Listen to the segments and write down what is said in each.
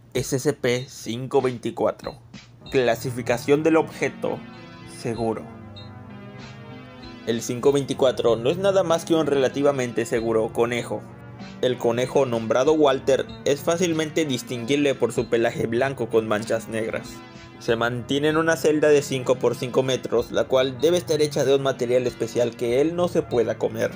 SCP-524. Clasificación del objeto: seguro. El 524 no es nada más que un relativamente seguro conejo. El conejo nombrado Walter es fácilmente distinguible por su pelaje blanco con manchas negras. Se mantiene en una celda de 5 por 5 metros, la cual debe estar hecha de un material especial que él no se pueda comer.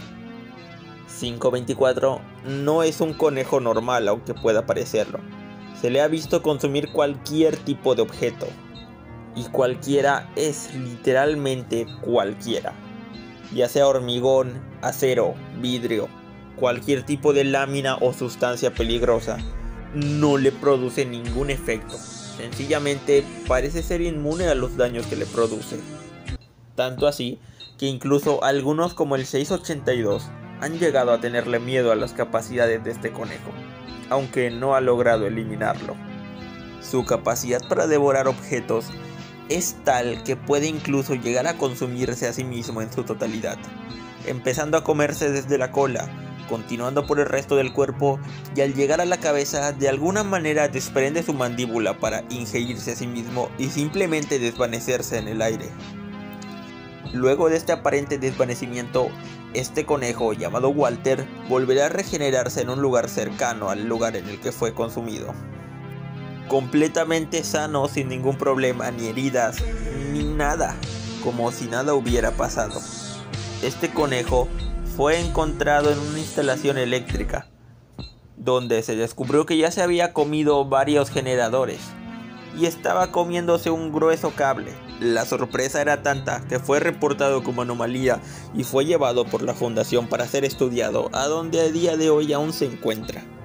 524 no es un conejo normal, aunque pueda parecerlo. Se le ha visto consumir cualquier tipo de objeto. Y cualquiera es literalmente cualquiera. Ya sea hormigón, acero, vidrio, cualquier tipo de lámina o sustancia peligrosa, no le produce ningún efecto. Sencillamente parece ser inmune a los daños que le produce. Tanto así que incluso algunos como el 682 han llegado a tenerle miedo a las capacidades de este conejo, aunque no ha logrado eliminarlo. Su capacidad para devorar objetos es tal que puede incluso llegar a consumirse a sí mismo en su totalidad, empezando a comerse desde la cola, continuando por el resto del cuerpo, y al llegar a la cabeza de alguna manera desprende su mandíbula para ingerirse a sí mismo y simplemente desvanecerse en el aire. Luego de este aparente desvanecimiento, este conejo llamado Walter volverá a regenerarse en un lugar cercano al lugar en el que fue consumido. Completamente sano, sin ningún problema, ni heridas, ni nada, como si nada hubiera pasado. Este conejo fue encontrado en una instalación eléctrica, donde se descubrió que ya se había comido varios generadores y estaba comiéndose un grueso cable. La sorpresa era tanta que fue reportado como anomalía y fue llevado por la fundación para ser estudiado, a donde a día de hoy aún se encuentra.